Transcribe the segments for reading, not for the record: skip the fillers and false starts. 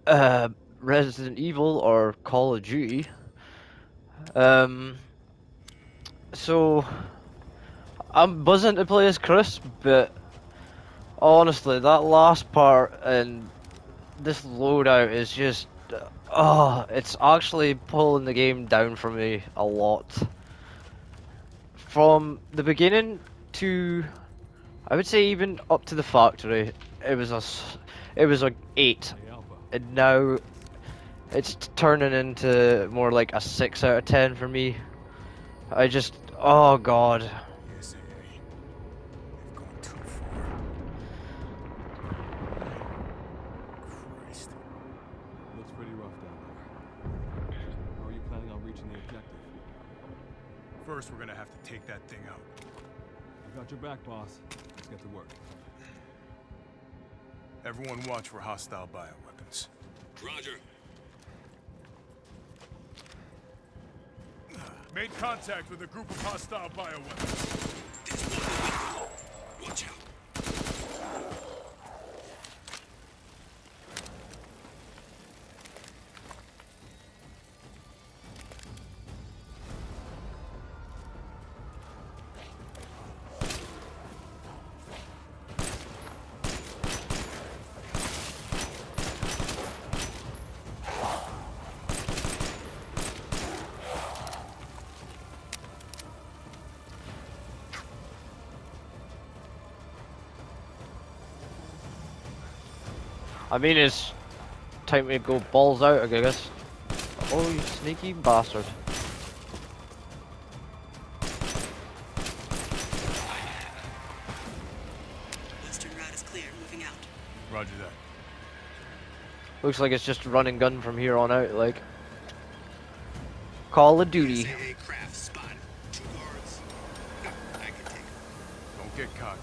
uh, Resident Evil or Call of Duty. Um, so I'm buzzing to play as Chris, but honestly, that last part and this loadout is just, oh, it's actually pulling the game down for me a lot. From the beginning to, I would say even up to the factory, it was it was a 8, Hey, Alpha. and now it's turning into more like a 6 out of 10 for me. I just, oh god. Yes, AA. They've gone too far. Christ. Looks pretty rough down there. How are you planning on reaching the objective? First, we're gonna have to take that thing out. I got your back, boss. Let's get to work. Everyone watch for hostile bioweapons. Roger. Made contact with a group of hostile bioweapons. There's one in the window. Watch out. I mean, it's time to go balls out, I guess. Oh, you sneaky bastard. Western route is clear. Moving out. Roger that. Looks like it's just run and gun from here on out, like. Call of Duty. SAA craft spotted. 2 guards. I can take it. Don't get cocky.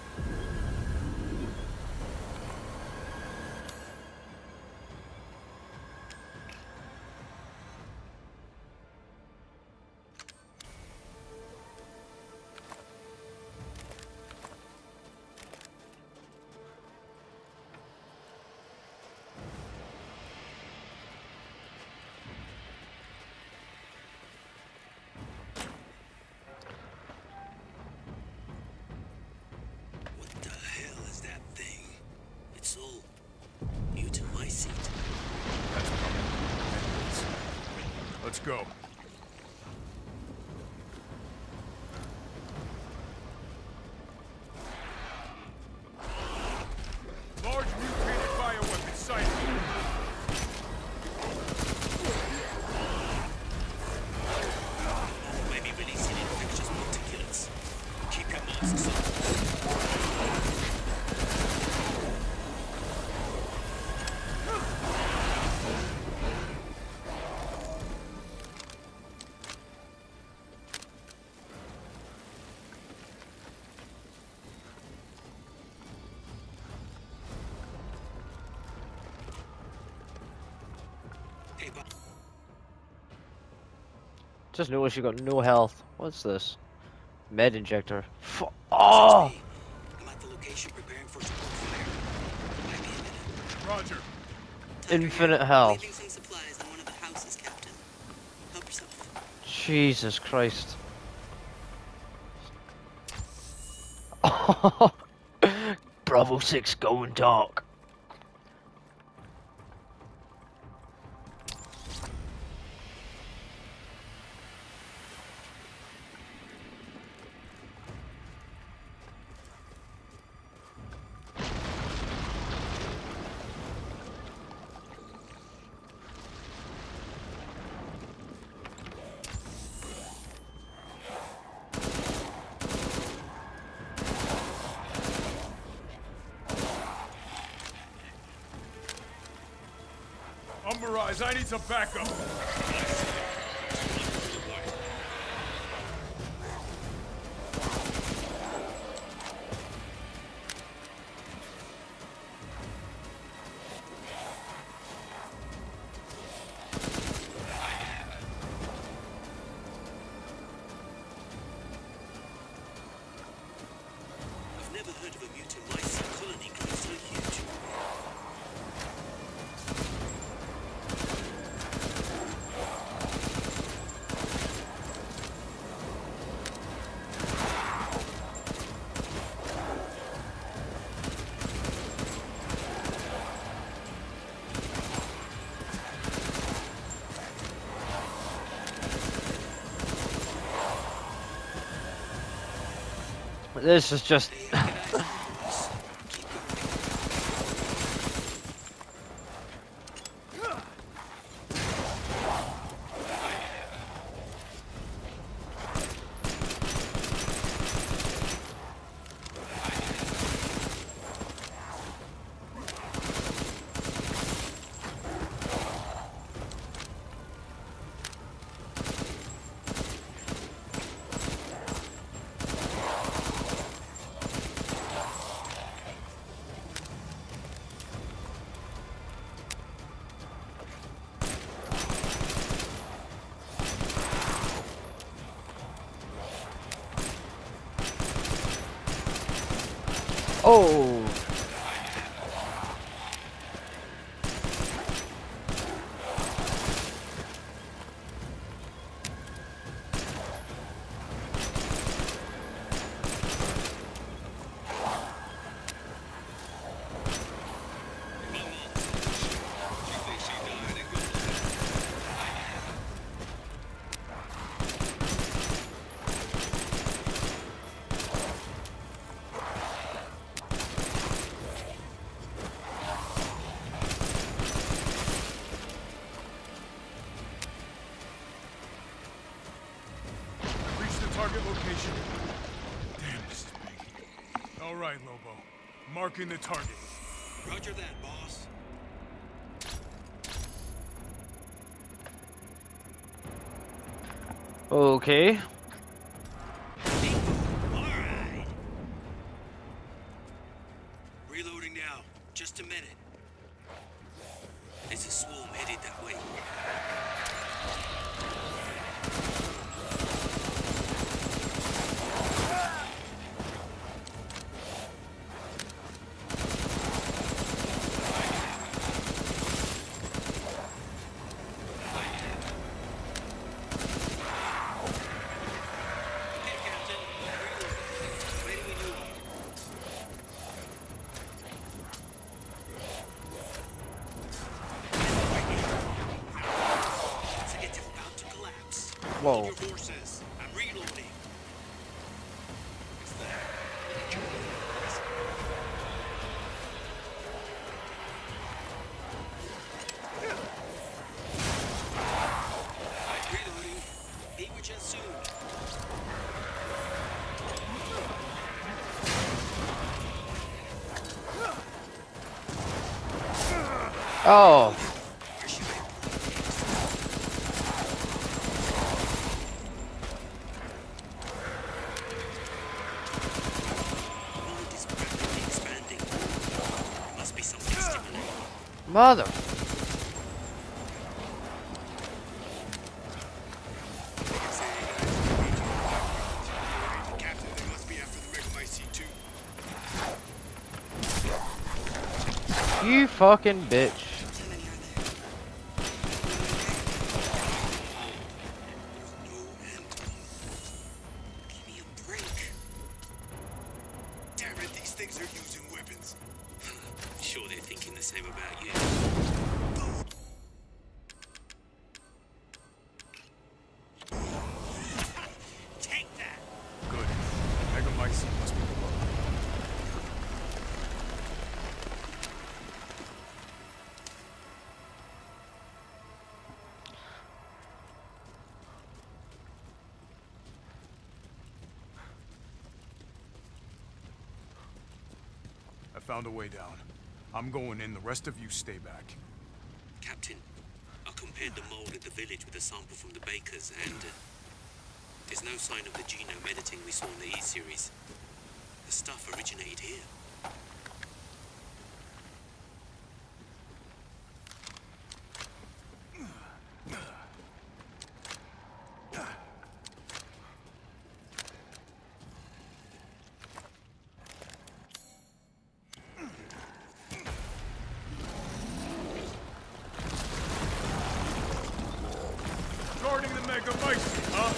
What the hell is that thing? It's all mutant my seat. That's coming. Let's go. Large mutated bioweapon sighted. Might be releasing infectious particulates. Keep your masks on. Hey, Bob. Just noticed you got no health. What's this? Med injector. Oh! I'm at the location preparing for support fire. Might be a minute. Roger. Infinite health. Leaving some supplies in one of the houses, Captain. Help yourself. Jesus Christ. Bravo 6 going dark. Umberise, I need some backup. I've never heard of a mutant my seat colony growing so huge. This is just. Hey, guys, boss. Keep going. Oh. Reach the target location. Damn, this is big. All right, Lobo. Marking the target. Roger that, boss. Okay. All right. Reloading now. Just a minute. There's a swarm headed that way. Hey, Captain. Reloading. Ready when you are. It's about to collapse. Whoa. Hold your horses. I'm reloading. What's that? Reloading. Meet with you soon. Oh. Mind is rapidly expanding. There must be something stimulating. Mother. Captain, they must be after the Megamycete too. You fucking bitch. How many are there? No end. Give me a break. Damn it, these things are using weapons. Sure they're thinking the same about you. Take that! Good. Megamycete must be below. I found a way down. I'm going in, the rest of you stay back. Captain, I compared the mold at the village with a sample from the bakers, and there's no sign of the genome editing we saw in the E-series. The stuff originated here. Guarding the Megamycete, huh?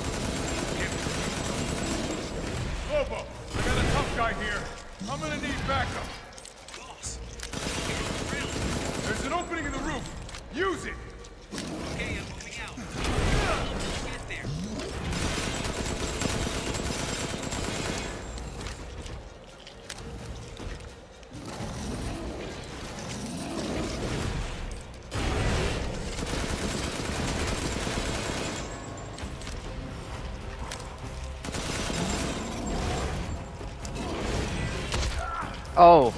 Lobo, I got a tough guy here. I'm gonna need backup. Boss, you're on the ground. There's an opening in the roof. Use it! Okay, I'm moving out. Get there. Oh.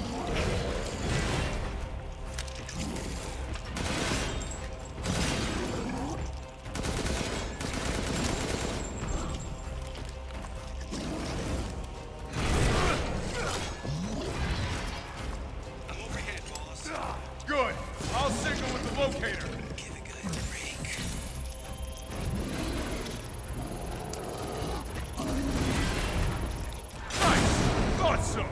I'm overhead, boss. Good. I'll signal with the locator. Give a guy a break. Nice. Thought so.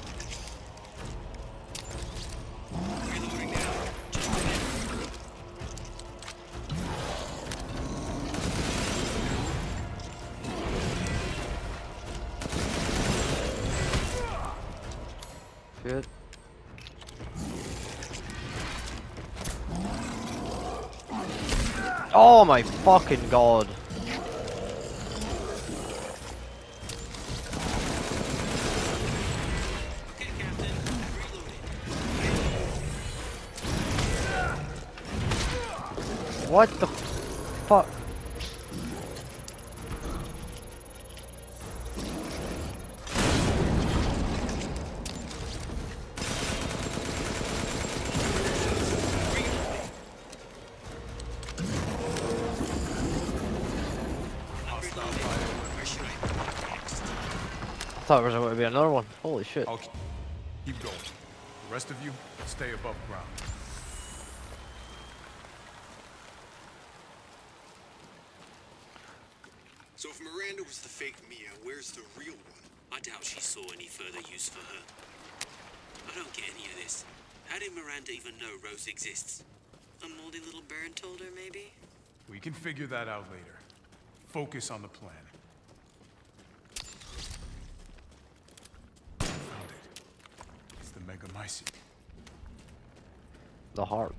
Reloading now. Just a minute. Shit. Oh my fucking god. Okay, Captain. Reloading. What the fuck? Where should I go next? I thought there was going to be another one. Holy shit. I'll keep going. The rest of you, stay above ground. So if Miranda was the fake Mia, where's the real one? I doubt she saw any further use for her. I don't get any of this. How did Miranda even know Rose exists? A moldy little bird told her, maybe? We can figure that out later. Focus on the plan. Found it. It's the Megamycete. The heart.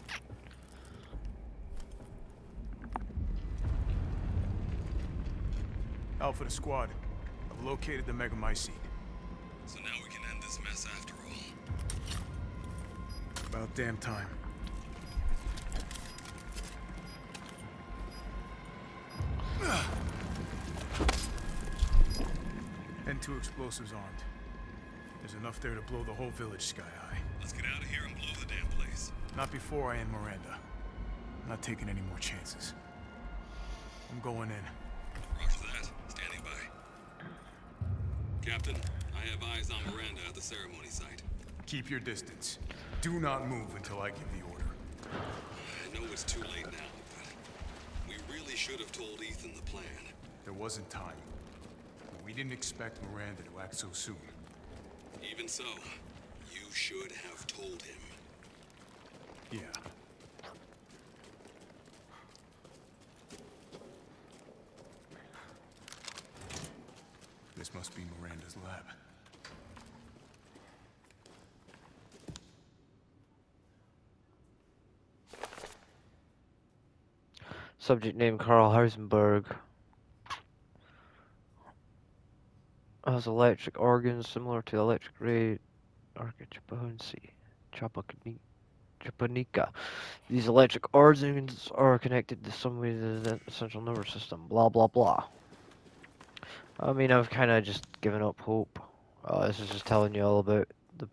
Alpha to squad. I've located the Megamycete. So now we can end this mess after all. About damn time. N2 explosives armed. There's enough there to blow the whole village sky high. Let's get out of here and blow the damn place. Not before I end Miranda. I'm not taking any more chances. I'm going in. Roger that. Standing by. Captain, I have eyes on Miranda at the ceremony site. Keep your distance. Do not move until I give the order. I know it's too late now, but we really should have told Ethan the plan. There wasn't time. We didn't expect Miranda to act so soon. Even so, you should have told him. Yeah. This must be Miranda's lab. Subject name Carl Heisenberg. Has electric organs similar to electric ray Japonica. These electric organs are connected to some way to the central nervous system. Blah blah blah. I mean, I've kind of just given up hope. This is just telling you all about the.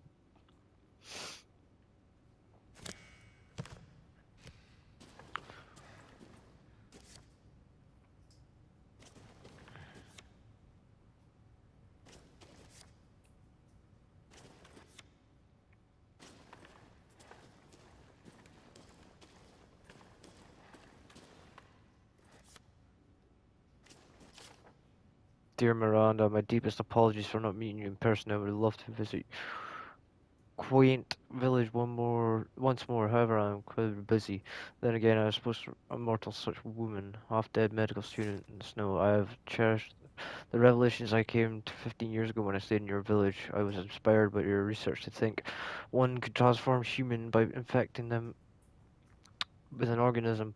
Dear Miranda, my deepest apologies for not meeting you in person. I would love to visit quaint village once more. However, I am incredibly busy. Then again, I was supposed to immortal such a woman, half-dead medical student in the snow. I have cherished the revelations I came to 15 years ago when I stayed in your village. I was inspired by your research to think one could transform human by infecting them with an organism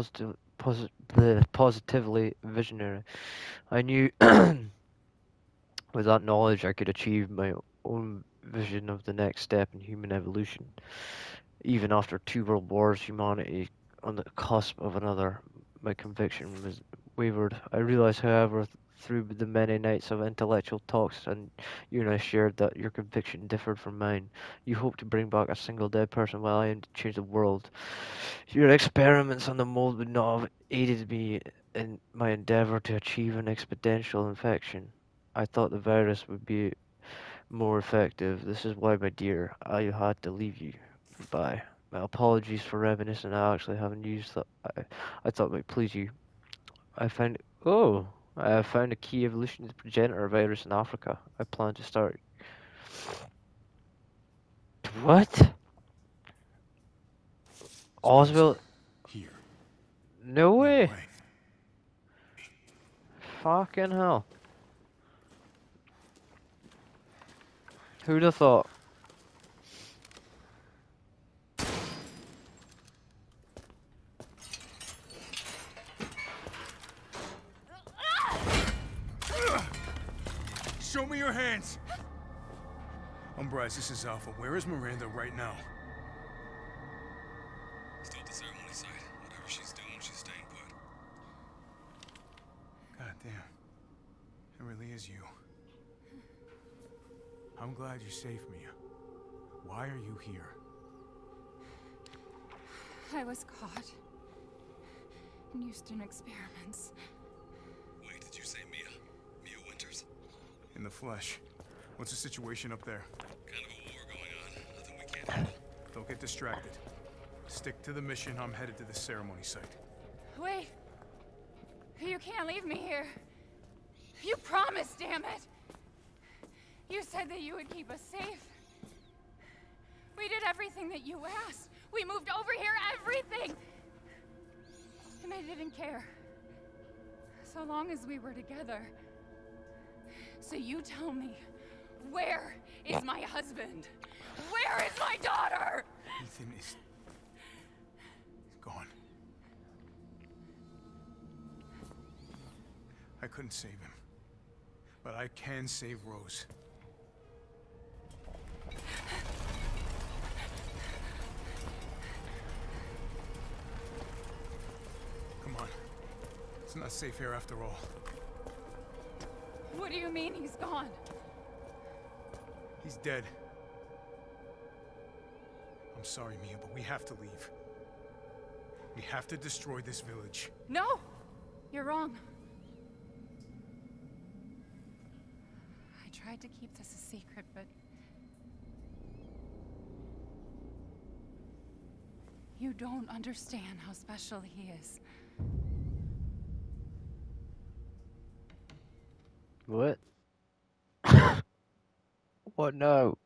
positively visionary. I knew with that knowledge I could achieve my own vision of the next step in human evolution. Even after 2 world wars, humanity on the cusp of another, my conviction was wavered. I realized, however, through the many nights of intellectual talks, and you and I shared that your conviction differed from mine. You hoped to bring back a single dead person while I aimed to change the world. Your experiments on the mold would not have aided me in my endeavor to achieve an exponential infection. I thought the virus would be more effective. This is why, my dear, I had to leave you. Goodbye. My apologies for reminiscing. I actually have news that I thought might please you. I found I found a key evolution progenitor virus in Africa. I plan to start. What? Oswald? Here. No No way. way. Fucking hell. Who'd have thought? Show me your hands! Umbrise, this is Alpha. Where is Miranda right now? Still at the ceremony site. Whatever she's doing, she's staying put. God damn. It really is you. I'm glad you're safe, Mia. Why are you here? I was caught in Houston experiments. Wait, did you say Mia? Mia Winters? In the flesh. What's the situation up there? Kind of a war going on. Nothing we can't handle. Don't get distracted. Stick to the mission. I'm headed to the ceremony site. Wait! You can't leave me here. You promised, damn it! You said that you would keep us safe. We did everything that you asked. We moved over here, everything! And I didn't care. So long as we were together. So you tell me, where is my husband? Where is my daughter? Ethan is... gone. I couldn't save him. But I can save Rose. Come on. It's not safe here after all. What do you mean he's gone? He's dead. I'm sorry, Mia, but we have to leave. We have to destroy this village. No! You're wrong. I tried to keep this a secret, but... you don't understand how special he is. What? What? No.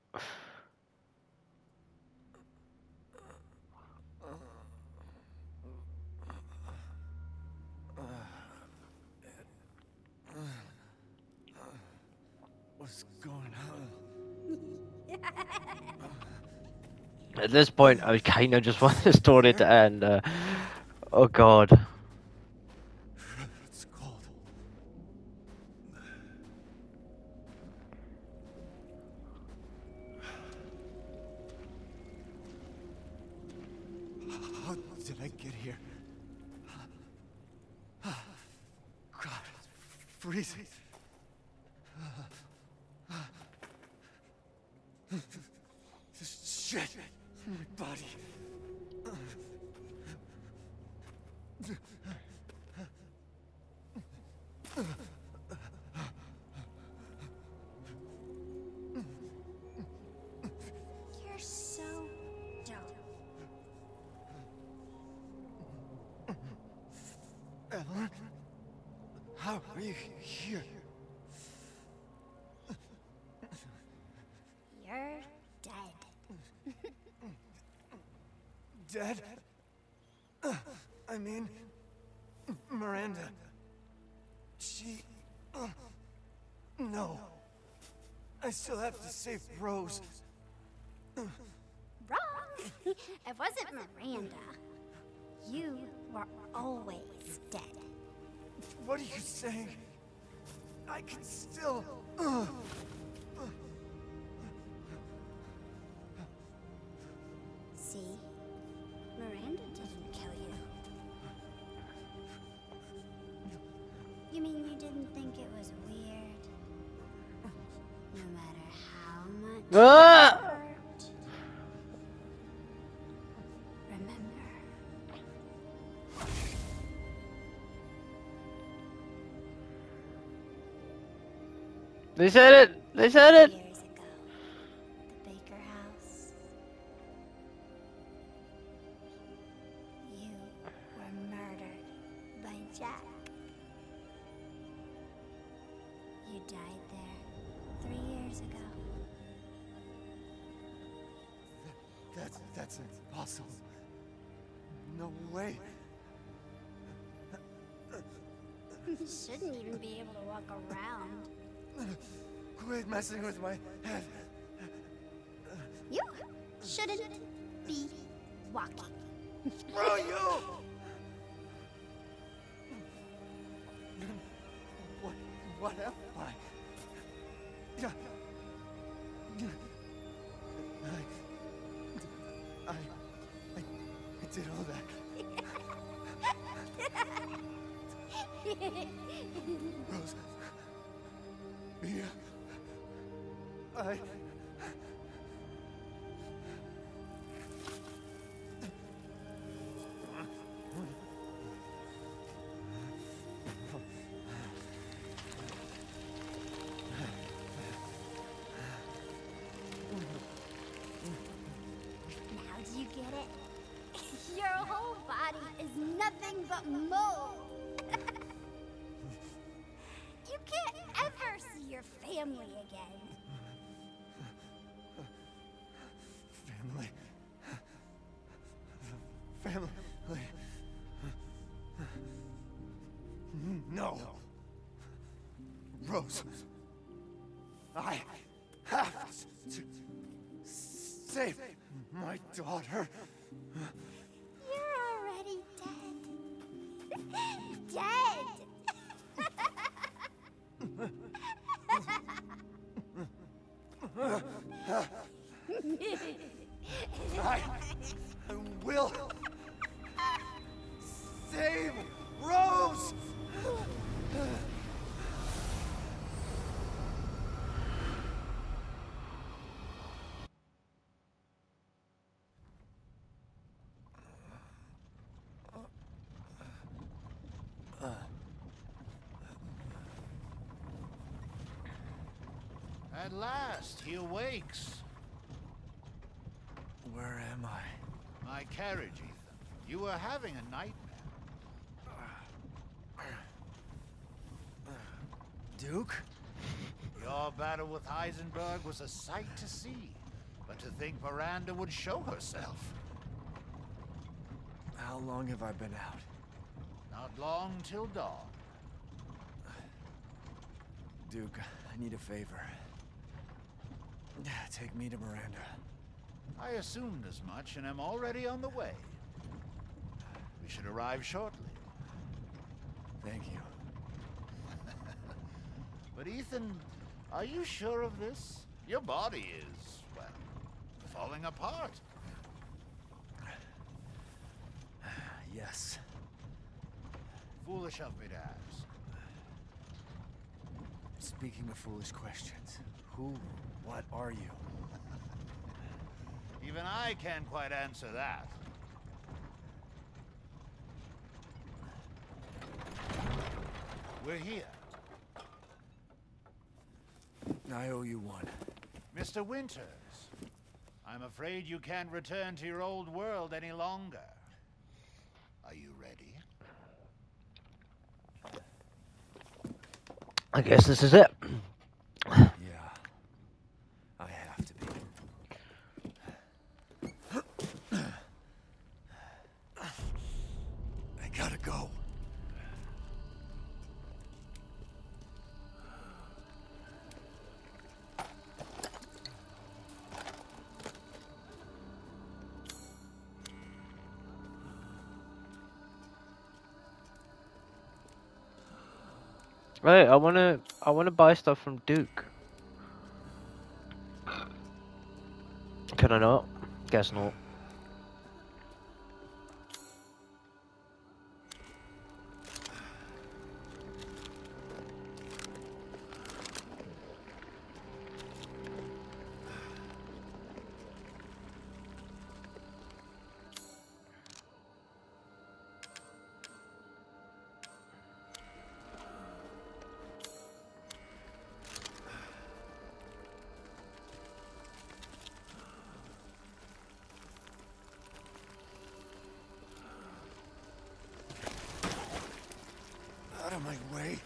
What's going on? At this point, I kind of just want the story to end. Oh God. It's cold. How did I get here? God, it's freezing. This shit in my body. You're so dumb. Ellen? How are you here? You're dead. Dead? I mean, Miranda. She... no. I still have to save Rose. Wrong! It wasn't Miranda. You were always dead. What are you saying? I can still... See? Miranda didn't kill you. You mean you didn't think it was Ah! Remember. They said it! They said it! Years ago, the Baker house. You were murdered by Jack. You died there 3 years ago. That's impossible. No way. You shouldn't even be able to walk around. Quit messing with my head. You shouldn't be walking. Bro, you! What am I? I did all that. Rose. Mia. Now do you get it? Your whole body is nothing but mold. You can't ever see your family again. Family. No. Rose. I have to save my daughter. You're already dead. Dead. I will save Rose. At last, he awakes. Where am I? My carriage, Ethan. You were having a nightmare. Duke? Your battle with Heisenberg was a sight to see. But to think Miranda would show herself. How long have I been out? Not long till dawn. Duke, I need a favor. Take me to Miranda. I assumed as much and am already on the way. We should arrive shortly. Thank you. But Ethan, are you sure of this? Your body is, well, falling apart. Yes. Foolish of me to ask. Speaking of foolish questions, what are you? Even I can't quite answer that. We're here. I owe you one. Mr. Winters, I'm afraid you can't return to your old world any longer. Are you ready? I guess this is it. Yeah. I have to be. I gotta go. Right, I wanna buy stuff from Duke. Can I not? Guess not. of my way.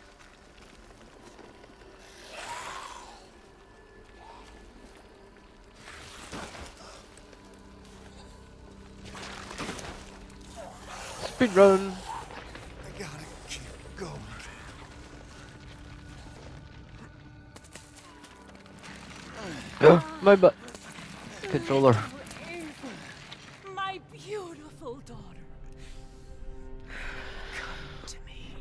Speed run. I gotta keep going. My butt. Controller. My beautiful daughter. Come to me.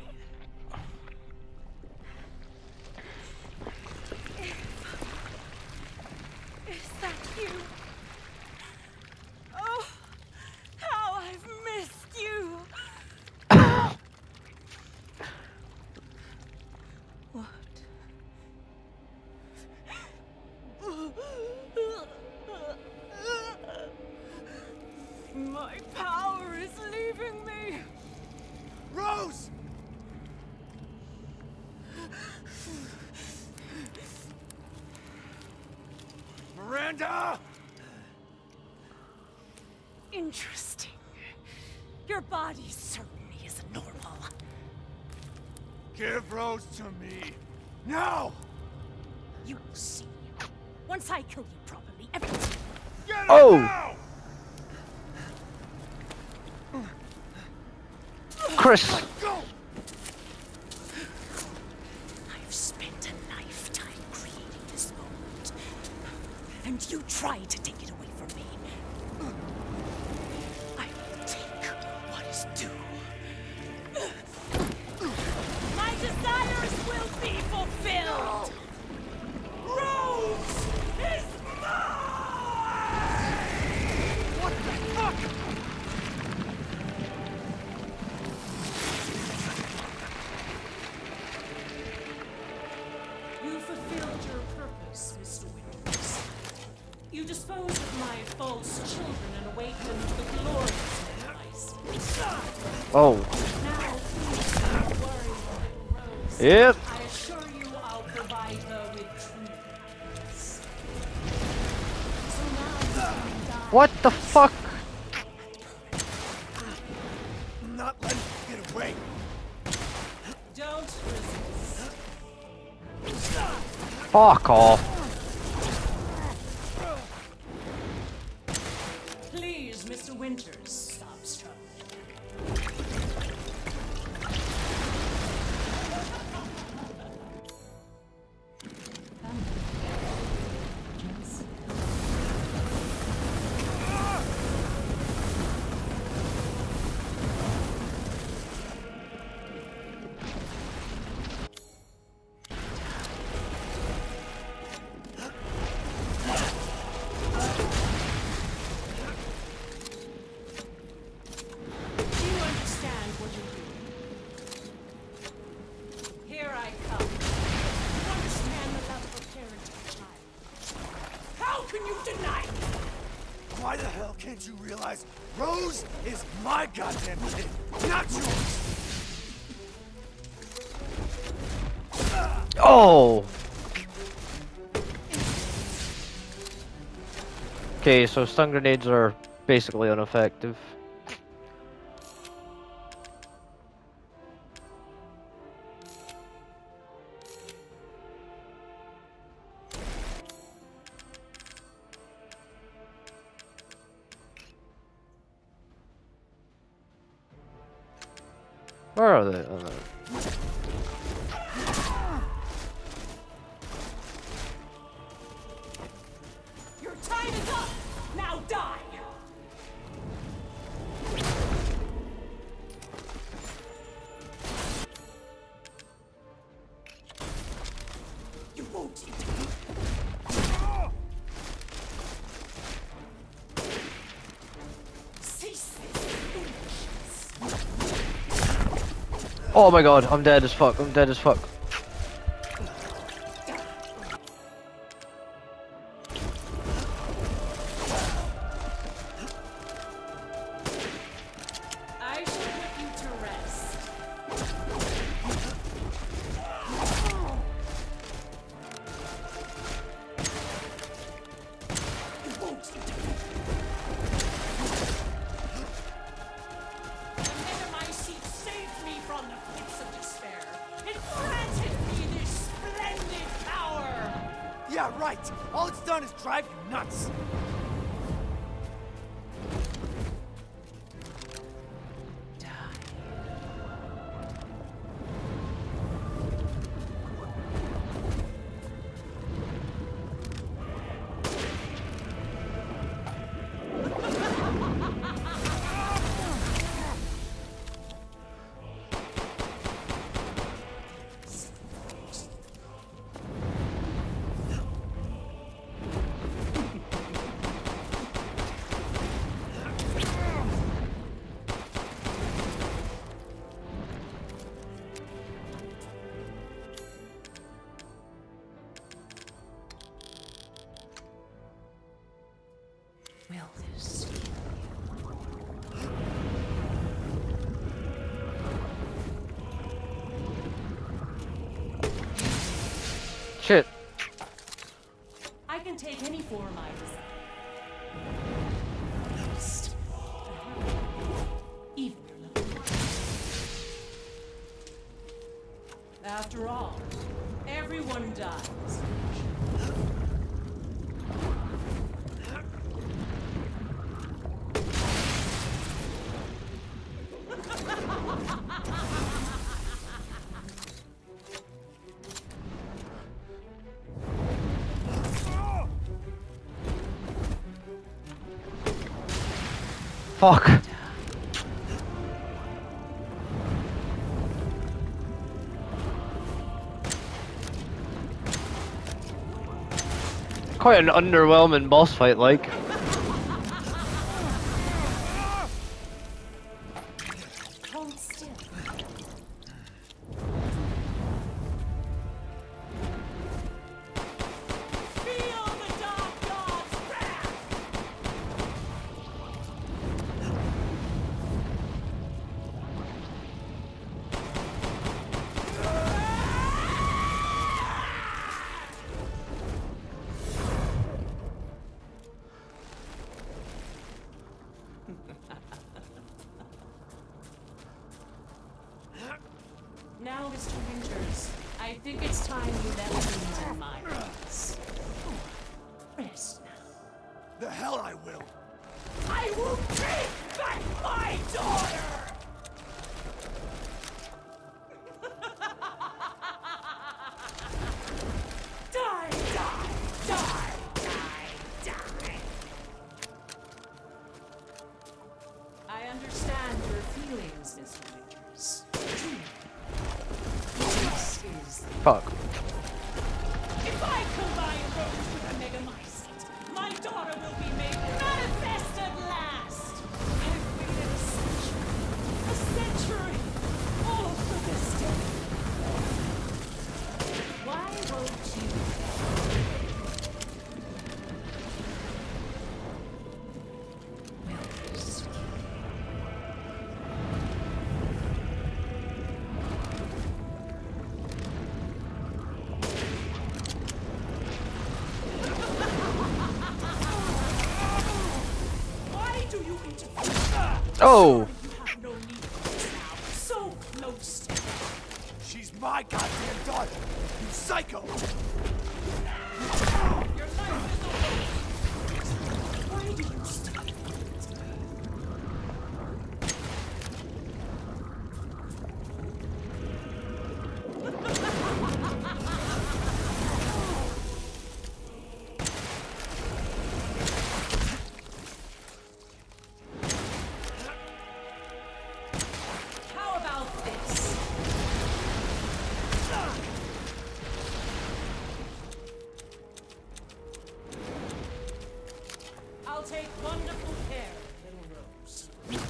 Is that you? Oh, how I've missed you. What? My power is leaving me. Rose! Miranda! Interesting. Your body certainly isn't normal. Give Rose to me. Now! You will see. Once I kill you properly, everything. Get her Oh! now! Chris. Go! I've spent a lifetime creating this moment, and you tried to take it away from me. I will take what is due. My desires will be fulfilled. Rose is mine! What the fuck? You fulfilled your purpose, Mr. Winters. You disposed of my false children and awakened the glorious Christ. Oh. Now, please don't worry, little Rose. Yep. I assure you I'll provide her with true peace. So now you can die. What the fuck? I'm not letting you get away. Don't resist. Fuck off. Please, Mr. Winters, stop struggling. Do you understand what you're doing? Here I come. You understand the love of a parent and child. How can you deny me? Why the hell can't you realize Rose is my goddamn kid, not yours? Oh. Okay, so stun grenades are basically ineffective. Where are they? Oh, no. Your time is up! Now die! You won't eat me. Cease this foolishness. Oh my god, I'm dead as fuck. I'm dead as fuck. I shall put you to rest. You won't eat me. The Metamycete saved me from the pits of despair. right. All it's done is drive you nuts. Will this Shit. I can take any form I desire. Even your little one. After all, everyone dies. Fuck. Quite an underwhelming boss fight, like. Hold still. Feel the dark god's wrath! Now, Mr. Winters, I think it's time you left things in my hands. Rest now. The hell I will. I will take back my daughter! Die, die, die, die, die. I understand your feelings, Mr. Winters. This is... Fuck. If I combine Rose with a Megamycete, my daughter will be made manifest at last! I've waited a century, all for this day. Why won't you? Will this Why do you interfere? Oh! You have no need of this now. So close. She's my goddamn daughter, you psycho! Your life is over. Why do you stop? How about this? I'll take wonderful care of little Rose.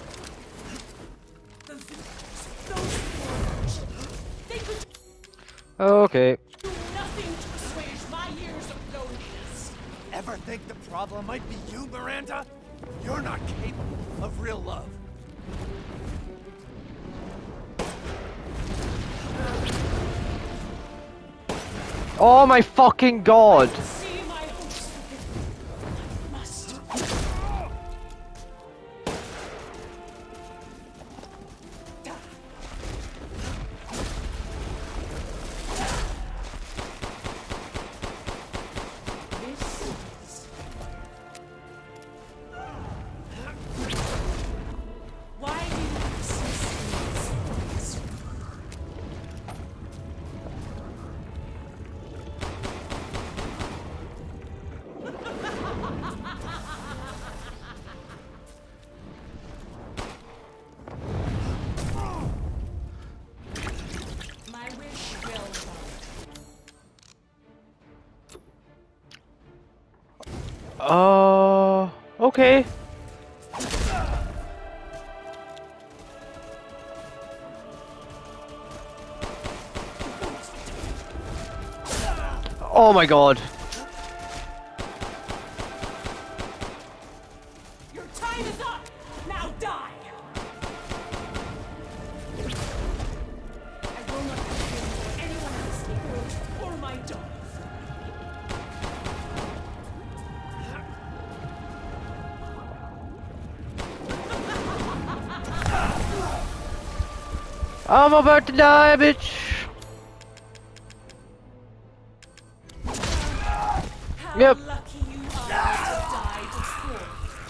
The villagers, those poor children, they could Okay. do nothing to assuage my years of loneliness. Ever think the problem might be you, Miranda? You're not capable of real love. Oh my fucking god! See my hopes fulfilled. I must. okay. Oh my god. Your time is up! Now die! I will not forgive anyone else in the world or my daughter. I'm about to die, bitch. How Yep. lucky you are to die before.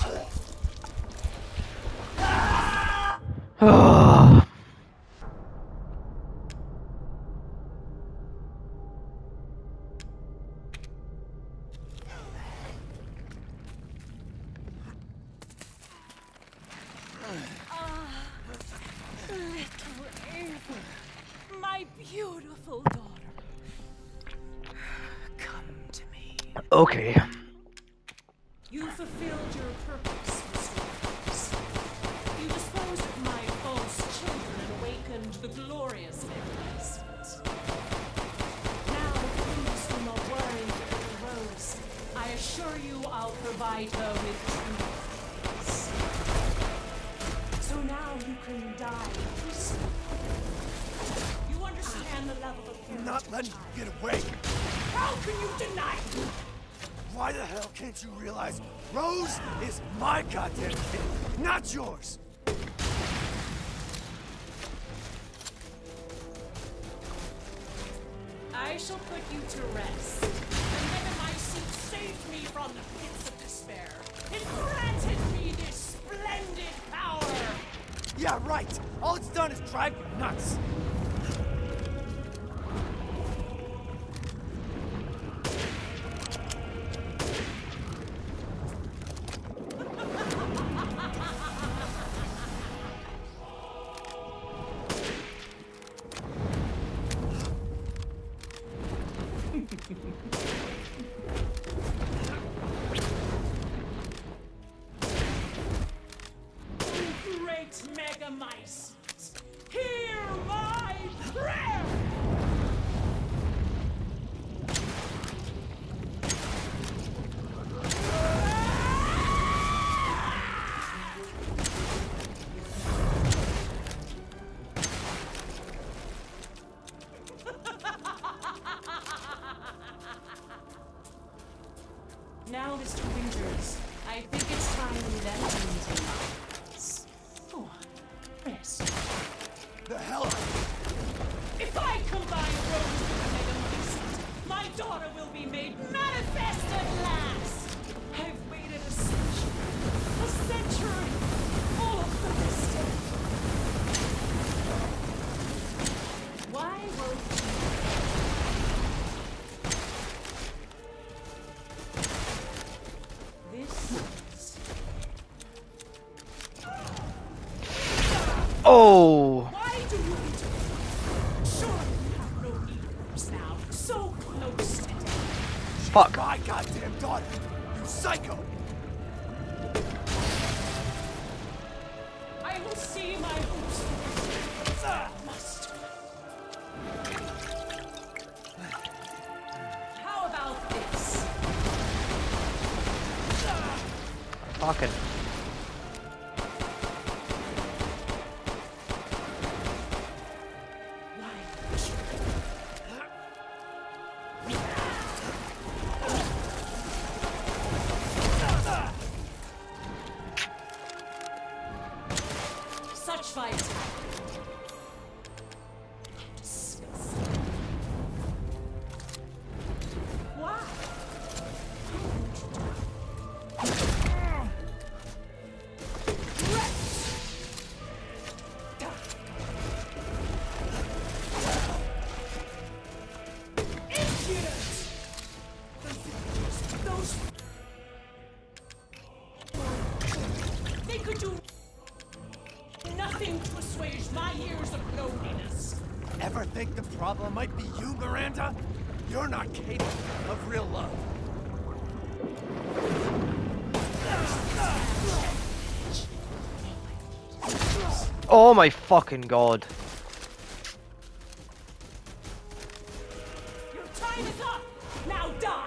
Little Ava, my beautiful daughter, come to me. Okay. You fulfilled your purpose, Mr. Rose. You disposed of my false children and awakened the glorious Magnificent. Now, please do not worry, little Rose. I assure you I'll provide her with true happiness. So now you can die peacefully. You understand the level of fear. I'm not letting you get away. How can you deny it? Why the hell can't you realize Rose is my goddamn kid, not yours? I shall put you to rest. The Megamycete saved me from the pits of despair. It granted me this splendid power. Yeah, right. All it's done is drive you nuts. Great Megamycete, hear my prayer! Now, Mr. Winters, I think it's time we let things in minds. Go on, rest. The hell? If I combine Rose with the Megamycete, my daughter will be made manifest at last! I've waited a century, all for this day. Why won't you? This is... Oh. Why do you interfere? Surely you have no ears now, so close to death. Fuck. My goddamn daughter, you psycho! I will see my hopes through. I must. How about this? Fucking. Such vitality. Disgusting. Why? They could do nothing to assuage my years of loneliness. Ever think the problem might be you, Miranda? You're not capable of real love. Oh my fucking god. Your time is up! Now die!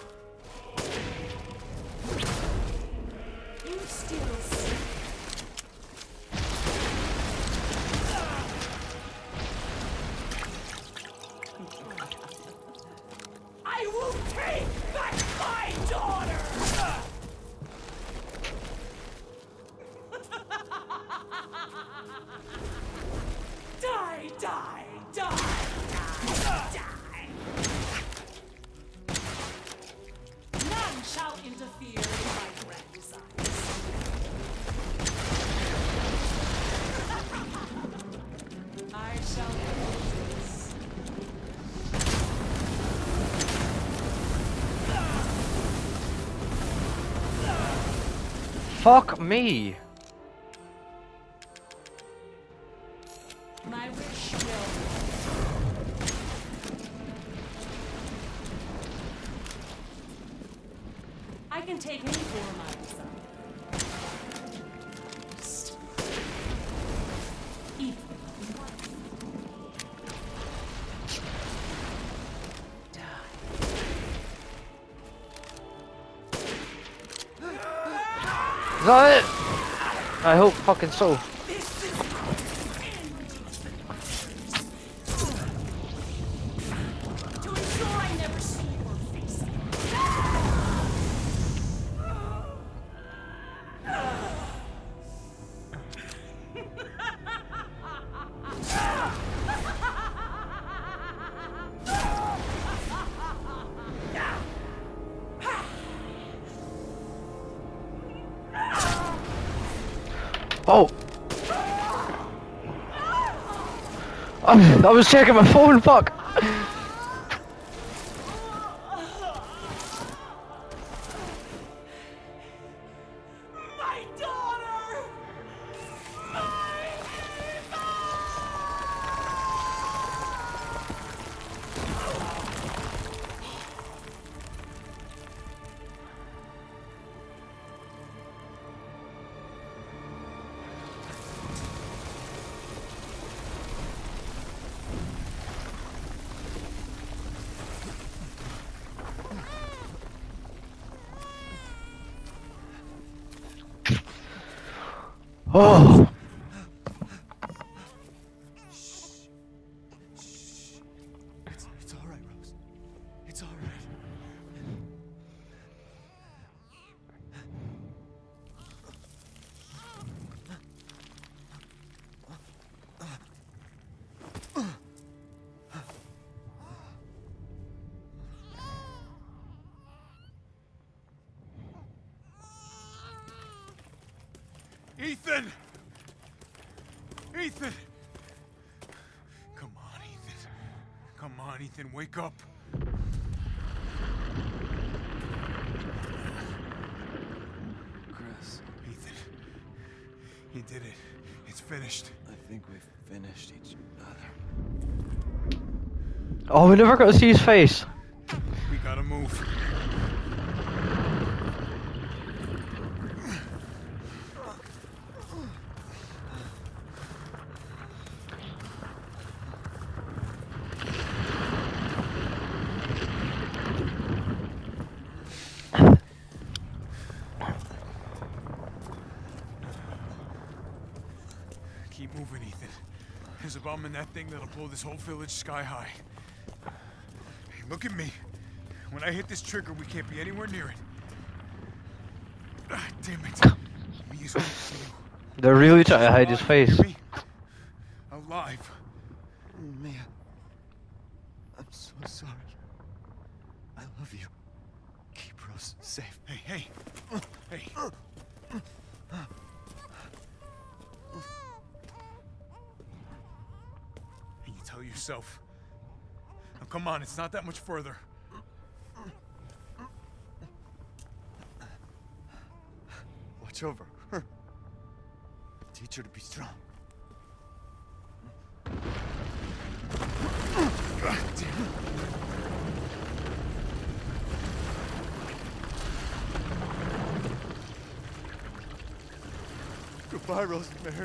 You still see. I will take back my daughter! Die, die, die, die, die! None shall interfere in my grand designs. I shall hold this. Fuck me. My wish will. I can take any form I desire. Even Is that it? I hope fucking so. to ensure I never see your face. Oh! I was checking my phone, fuck! My daughter! Oh! It's all right, Rose. It's all right. Ethan! Ethan! Come on, Ethan. Come on, Ethan, wake up. Chris, Ethan. You did it. It's finished. I think we've finished each other. Oh, we never got to see his face. We gotta move. Keep moving, Ethan. There's a bomb in that thing that'll blow this whole village sky high. Hey, look at me. When I hit this trigger, we can't be anywhere near it. Ah, damn it. Me is waiting for you. They're really trying to hide his face. Hear me? Alive. Mia, I'm so sorry. I love you. Keep Rose safe. Hey, hey. Hey. And you tell yourself. Now, come on, it's not that much further. Watch over her. Teach her to be strong. God damn it. Goodbye, Rosemary.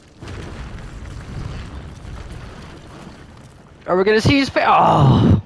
Are we gonna see his face? Oh.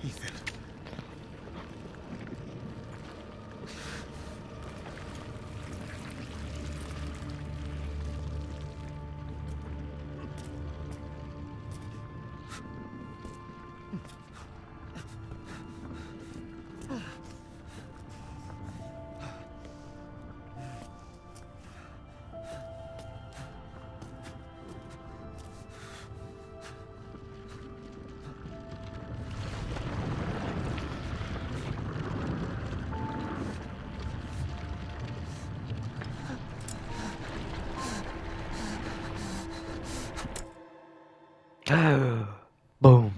Boom.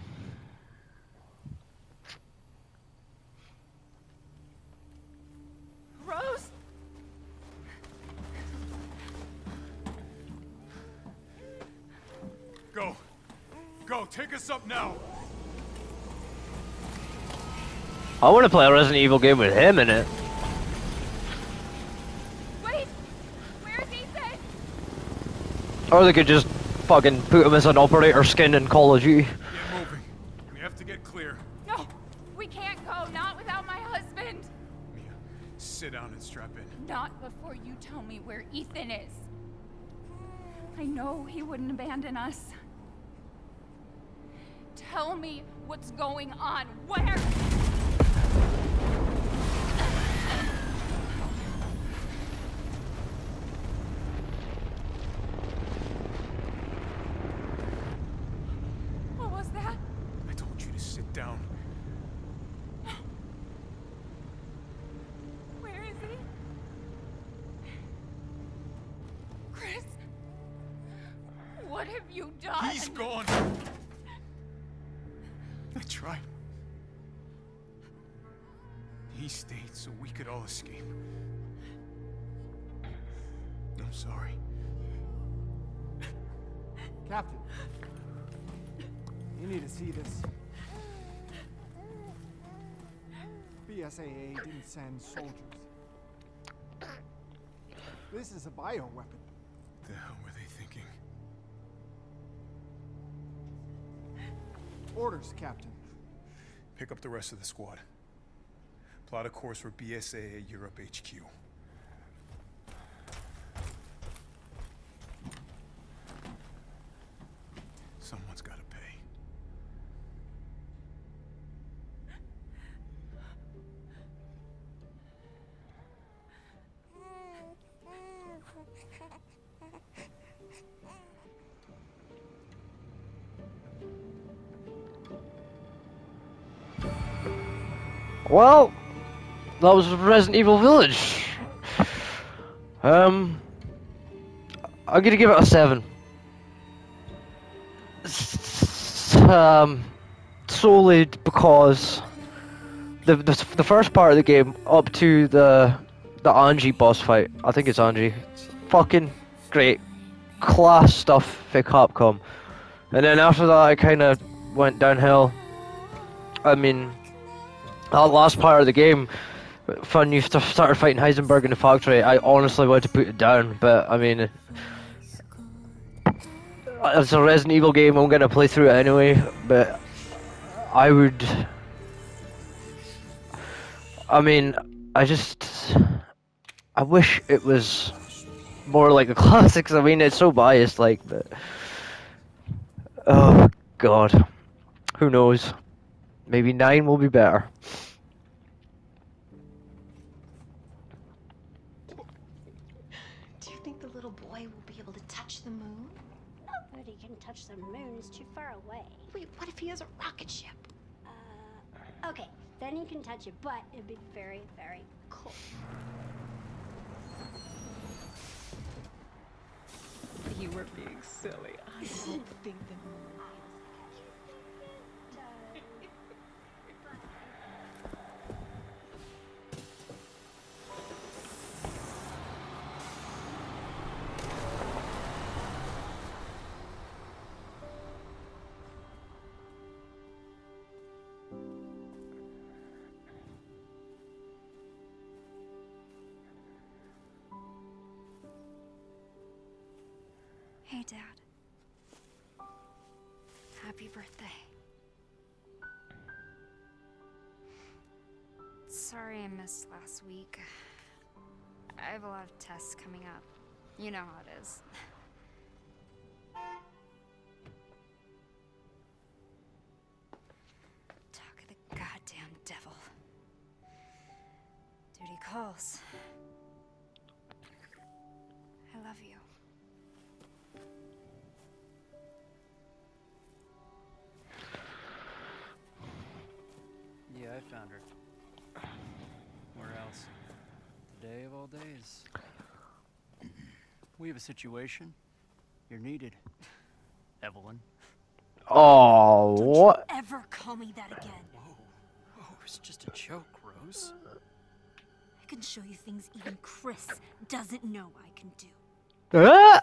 Rose? Go. Go, take us up now. I want to play a Resident Evil game with him in it. Wait! Where's Ethan? Or they could just fucking put him as an operator skin in Call of Duty. Get moving. We have to get clear. No! We can't go, not without my husband! Mia, sit down and strap in. Not before you tell me where Ethan is. I know he wouldn't abandon us. Tell me what's going on. Where? What was that? I told you to sit down. Where is he? Chris? What have you done? He's gone. I tried. He stayed so we could all escape. I'm sorry. Captain, you need to see this. BSAA didn't send soldiers. This is a bioweapon. What the hell were they thinking? Orders, Captain. Pick up the rest of the squad. Plot a course for BSAA Europe HQ. Someone's got to pay. Well, that was Resident Evil Village. I'm gonna give it a 7. Solely because the first part of the game up to the Angie boss fight, I think it's Angie, fucking great, class stuff for Capcom, and then after that it kind of went downhill. I mean, that last part of the game, when you started fighting Heisenberg in the factory, I honestly wanted to put it down, but I mean, it's a Resident Evil game, I'm gonna play through it anyway, but I mean, I wish it was more like the classics. I mean, it's so biased, like, but, oh god, who knows, maybe 9 will be better. Do you think the little boy will be able to touch the moon? Nobody can touch the moon. It's too far away. Wait, what if he has a rocket ship? Okay, then you can touch it, but it'd be very, very cold. You were being silly. I don't think the moon. Dad. Happy birthday. Sorry I missed last week. I have a lot of tests coming up. You know how it is. Talk of the goddamn devil. Duty calls. I love you. Yeah, I found her. Where else? Today of all days. We have a situation. You're needed. Evelyn. Oh, what? Don't you ever call me that again. Whoa. Oh, it's just a joke, Rose. I can show you things even Chris doesn't know I can do. Ah!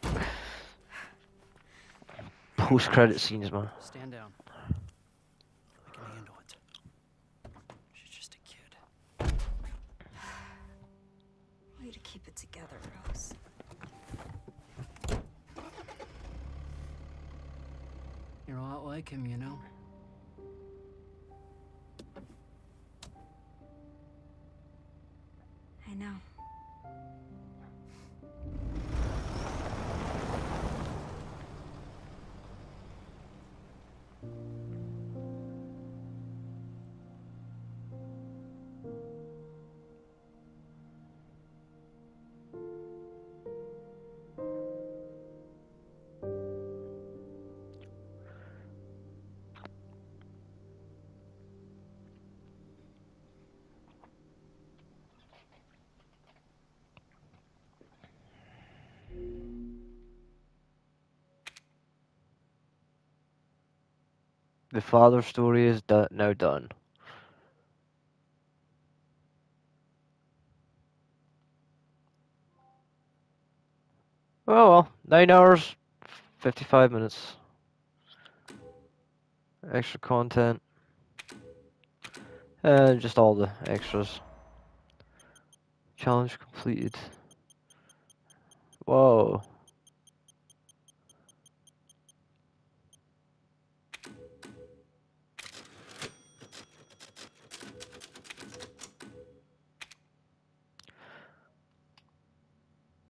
Post-credit scenes, man. Stand down. I can handle it. She's just a kid. Way to keep it together, Rose. You're a lot like him, you know? I know. The father story is now done. Oh well, 9 hours, 55 minutes. Extra content. And just all the extras. Challenge completed. Whoa.